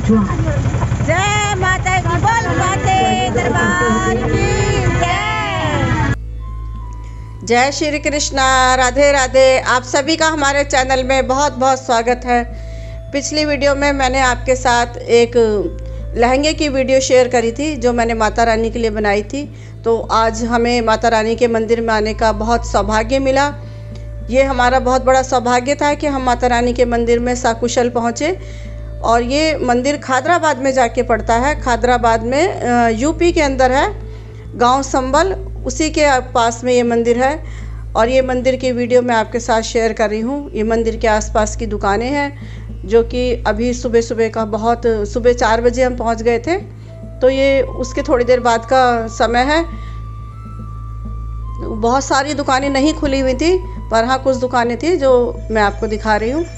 जय माता की, बोल माते दरबार की जय। जय श्री कृष्णा, राधे राधे। आप सभी का हमारे चैनल में बहुत बहुत स्वागत है। पिछली वीडियो में मैंने आपके साथ एक लहंगे की वीडियो शेयर करी थी जो मैंने माता रानी के लिए बनाई थी। तो आज हमें माता रानी के मंदिर में आने का बहुत सौभाग्य मिला। ये हमारा बहुत बड़ा सौभाग्य था कि हम माता रानी के मंदिर में सकुशल पहुँचे। और ये मंदिर खादराबाद में जाके पड़ता है। खादराबाद में यूपी के अंदर है, गांव संबल, उसी के पास में ये मंदिर है। और ये मंदिर की वीडियो मैं आपके साथ शेयर कर रही हूँ। ये मंदिर के आसपास की दुकानें हैं जो कि अभी सुबह सुबह का सुबह 4 बजे हम पहुँच गए थे, तो ये उसके थोड़ी देर बाद का समय है। बहुत सारी दुकानें नहीं खुली हुई थी, पर हाँ कुछ दुकानें थी जो मैं आपको दिखा रही हूँ।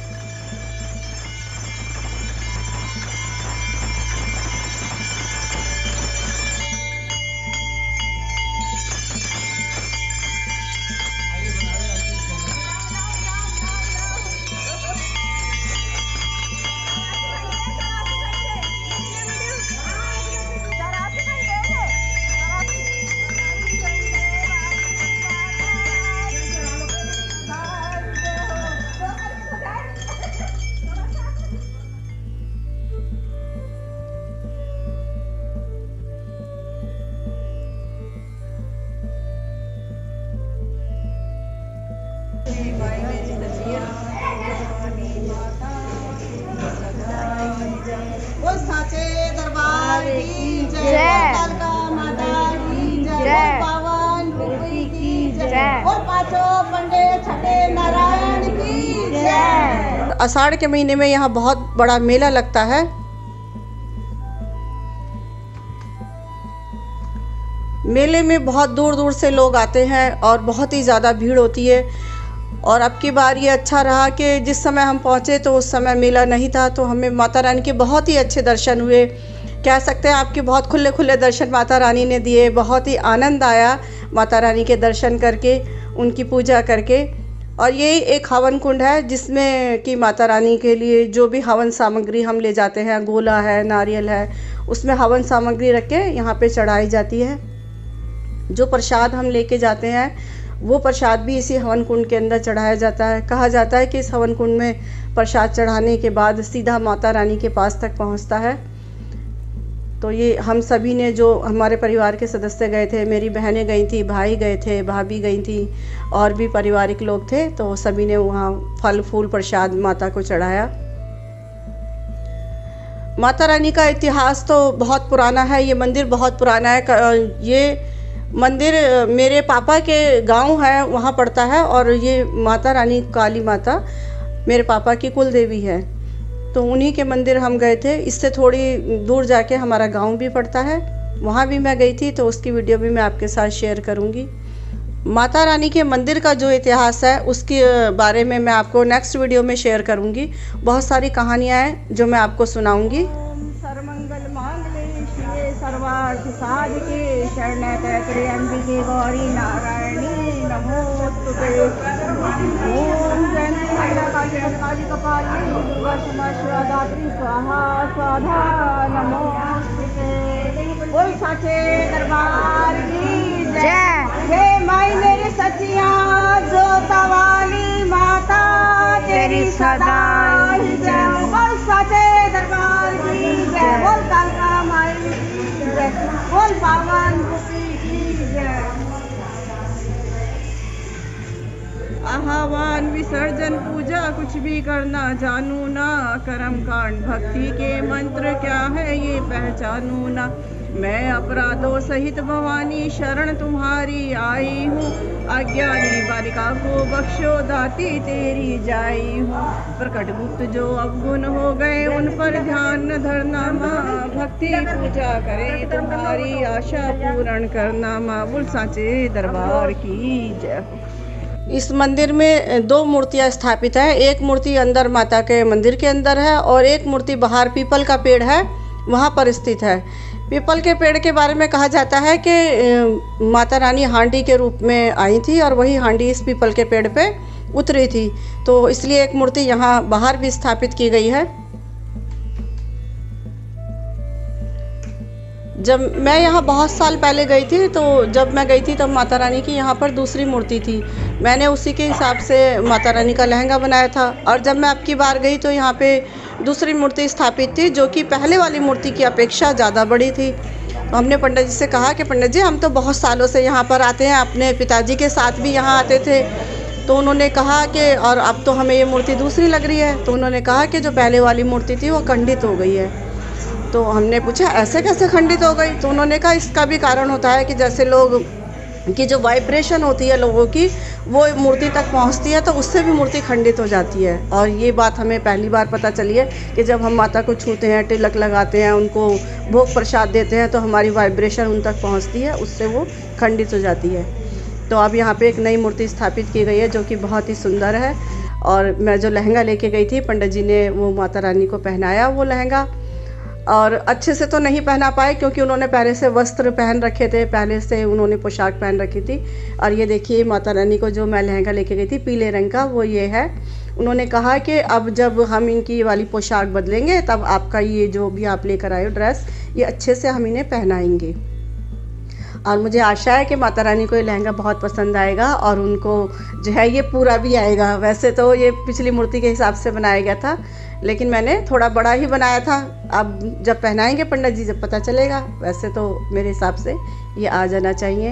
साचे दरबार की जय, माता की जय, पावन रूपी की जय, और पांचों पंडे छठे नारायण की जय। आषाढ़ के महीने में यहाँ बहुत बड़ा मेला लगता है। मेले में बहुत दूर दूर से लोग आते हैं और बहुत ही ज़्यादा भीड़ होती है। और अब की बार ये अच्छा रहा कि जिस समय हम पहुँचे तो उस समय मेला नहीं था, तो हमें माता रानी के बहुत ही अच्छे दर्शन हुए। कह सकते हैं आपके बहुत खुले खुले दर्शन माता रानी ने दिए। बहुत ही आनंद आया माता रानी के दर्शन करके, उनकी पूजा करके। और ये एक हवन कुंड है जिसमें कि माता रानी के लिए जो भी हवन सामग्री हम ले जाते हैं, गोला है, नारियल है, उसमें हवन सामग्री रख के यहाँ पे चढ़ाई जाती है। जो प्रसाद हम लेके जाते हैं वो प्रसाद भी इसी हवन कुंड के अंदर चढ़ाया जाता है। कहा जाता है कि इस हवन कुंड में प्रसाद चढ़ाने के बाद सीधा माता रानी के पास तक पहुंचता है। तो ये हम सभी ने, जो हमारे परिवार के सदस्य गए थे, मेरी बहनें गई थी, भाई गए थे, भाभी गई थी, और भी पारिवारिक लोग थे, तो सभी ने वहाँ फल फूल प्रसाद माता को चढ़ाया। माता रानी का इतिहास तो बहुत पुराना है। ये मंदिर बहुत पुराना है। ये मंदिर मेरे पापा के गांव है, वहाँ पड़ता है। और ये माता रानी काली माता मेरे पापा की कुल देवी है, तो उन्हीं के मंदिर हम गए थे। इससे थोड़ी दूर जाके हमारा गांव भी पड़ता है, वहाँ भी मैं गई थी, तो उसकी वीडियो भी मैं आपके साथ शेयर करूँगी। माता रानी के मंदिर का जो इतिहास है उसके बारे में मैं आपको नेक्स्ट वीडियो में शेयर करूँगी। बहुत सारी कहानियाँ हैं जो मैं आपको सुनाऊँगी। सर्वमंगल मांगल्ये शिवे सर्वार्थ साधिके शरण्ये त्र्यंबके गौरी नारायणी नमोस्तुते। ओम जयंती मंगला काली कपालिनी दुर्गा क्षमा शिवा दात्री स्वाहा स्वाधा नमोस्तुते। बोल साचे दरबार की जय। हे माई मेरी सचिया जोता वाली माता तेरी सदा जय। बोल साचे दरबार की जय। बोल कालका माई की जय। बोल पावन रूपी की जय। आह्वान विसर्जन पूजा कुछ भी करना जानू ना, कर्म कांड भक्ति के मंत्र क्या है ये पहचानू ना। मैं अपराधों सहित भवानी शरण तुम्हारी आई हूँ, अज्ञानी बालिका को बख्शो दाती तेरी जाई हूँ। प्रकट गुप्त जो अवगुण हो गए उन पर ध्यान न धरना माँ, भक्ति पूजा करे तुम्हारी आशा पूर्ण करना माँ। बोल साचे दरबार की जय। इस मंदिर में 2 मूर्तियां स्थापित है। एक मूर्ति अंदर माता के मंदिर के अंदर है और एक मूर्ति बाहर पीपल का पेड़ है वहाँ पर स्थित है। पीपल के पेड़ के बारे में कहा जाता है कि माता रानी हांडी के रूप में आई थी और वही हांडी इस पीपल के पेड़ पे उतरी थी, तो इसलिए एक मूर्ति यहाँ बाहर भी स्थापित की गई है। जब मैं यहाँ बहुत साल पहले गई थी, तो जब मैं गई थी तब माता रानी की यहाँ पर दूसरी मूर्ति थी। मैंने उसी के हिसाब से माता रानी का लहंगा बनाया था। और जब मैं अब की बार गई तो यहाँ पे दूसरी मूर्ति स्थापित थी, जो कि पहले वाली मूर्ति की अपेक्षा ज़्यादा बड़ी थी। तो हमने पंडित जी से कहा कि पंडित जी, हम तो बहुत सालों से यहाँ पर आते हैं, अपने पिताजी के साथ भी यहाँ आते थे। तो उन्होंने कहा कि और अब तो हमें ये मूर्ति दूसरी लग रही है। तो उन्होंने कहा कि जो पहले वाली मूर्ति थी वो खंडित हो गई है। तो हमने पूछा ऐसे कैसे खंडित हो गई? तो उन्होंने कहा इसका भी कारण होता है कि जैसे लोग की जो वाइब्रेशन होती है लोगों की, वो मूर्ति तक पहुंचती है, तो उससे भी मूर्ति खंडित हो जाती है। और ये बात हमें पहली बार पता चली है कि जब हम माता को छूते हैं, तिलक लगाते हैं, उनको भोग प्रसाद देते हैं, तो हमारी वाइब्रेशन उन तक पहुँचती है, उससे वो खंडित हो जाती है। तो अब यहाँ पे एक नई मूर्ति स्थापित की गई है जो कि बहुत ही सुंदर है। और मैं जो लहंगा लेके गई थी, पंडित जी ने वो माता रानी को पहनाया वो लहंगा। और अच्छे से तो नहीं पहना पाए क्योंकि उन्होंने पहले से वस्त्र पहन रखे थे, पहले से उन्होंने पोशाक पहन रखी थी। और ये देखिए माता रानी को जो मैं लहंगा लेके गई थी पीले रंग का, वो ये है। उन्होंने कहा कि अब जब हम इनकी वाली पोशाक बदलेंगे तब आपका ये जो भी आप लेकर आए हो ड्रेस, ये अच्छे से हम इन्हें पहनाएंगे। और मुझे आशा है कि माता रानी को ये लहंगा बहुत पसंद आएगा और उनको जो है ये पूरा भी आएगा। वैसे तो ये पिछली मूर्ति के हिसाब से बनाया गया था, लेकिन मैंने थोड़ा बड़ा ही बनाया था। अब जब पहनाएंगे पंडित जी जब पता चलेगा। वैसे तो मेरे हिसाब से ये आ जाना चाहिए।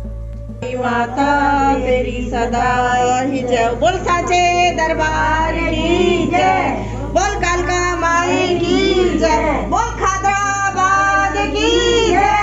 माता तेरी सदा ही जय, बोल साचे दरबार की जय, बोल कालका माई की जय, बोल खादराबाद की जय।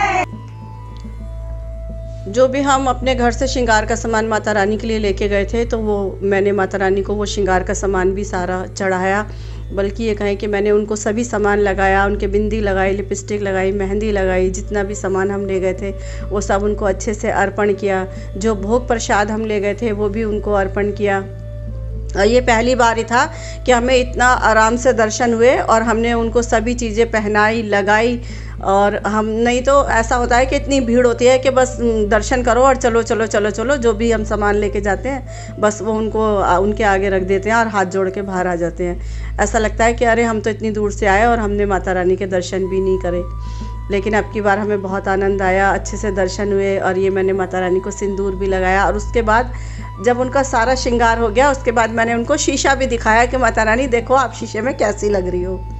जो भी हम अपने घर से श्रृंगार का सामान माता रानी के लिए लेके गए थे, तो वो मैंने माता रानी को वो श्रृंगार का सामान भी सारा चढ़ाया। बल्कि ये कहें कि मैंने उनको सभी सामान लगाया, उनके बिंदी लगाई, लिपस्टिक लगाई, मेहंदी लगाई, जितना भी सामान हम ले गए थे वो सब उनको अच्छे से अर्पण किया। जो भोग प्रसाद हम ले गए थे वो भी उनको अर्पण किया। और ये पहली बार ही था कि हमें इतना आराम से दर्शन हुए और हमने उनको सभी चीज़ें पहनाई, लगाई। और हम नहीं तो ऐसा होता है कि इतनी भीड़ होती है कि बस दर्शन करो और चलो चलो चलो चलो, जो भी हम सामान लेके जाते हैं बस वो उनको उनके आगे रख देते हैं और हाथ जोड़ के बाहर आ जाते हैं। ऐसा लगता है कि अरे हम तो इतनी दूर से आए और हमने माता रानी के दर्शन भी नहीं करे। लेकिन अब की बार हमें बहुत आनंद आया, अच्छे से दर्शन हुए। और ये मैंने माता रानी को सिंदूर भी लगाया। और उसके बाद जब उनका सारा श्रृंगार हो गया, उसके बाद मैंने उनको शीशा भी दिखाया कि माता रानी देखो आप शीशे में कैसी लग रही हो।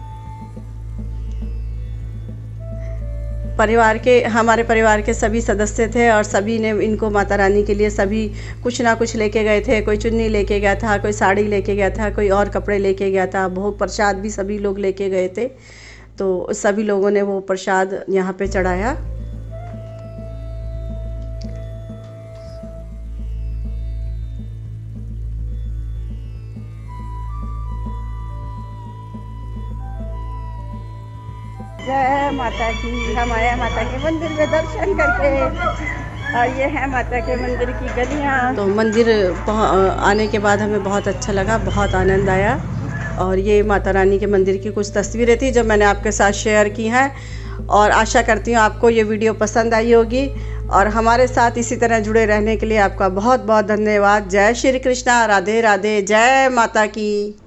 हमारे परिवार के सभी सदस्य थे और सभी ने इनको माता रानी के लिए सभी कुछ ना कुछ लेके गए थे। कोई चुन्नी लेके गया था, कोई साड़ी लेके गया था, कोई और कपड़े लेके गया था। भोग प्रसाद भी सभी लोग लेके गए थे, तो सभी लोगों ने वो प्रसाद यहाँ पे चढ़ाया। जय माता की। हम आए माता के मंदिर में दर्शन करके, और ये है माता के मंदिर की गलियाँ। तो मंदिर आने के बाद हमें बहुत अच्छा लगा, बहुत आनंद आया। और ये माता रानी के मंदिर की कुछ तस्वीरें थी जो मैंने आपके साथ शेयर की हैं। और आशा करती हूँ आपको ये वीडियो पसंद आई होगी। और हमारे साथ इसी तरह जुड़े रहने के लिए आपका बहुत बहुत धन्यवाद। जय श्री कृष्णा, राधे राधे, जय माता की।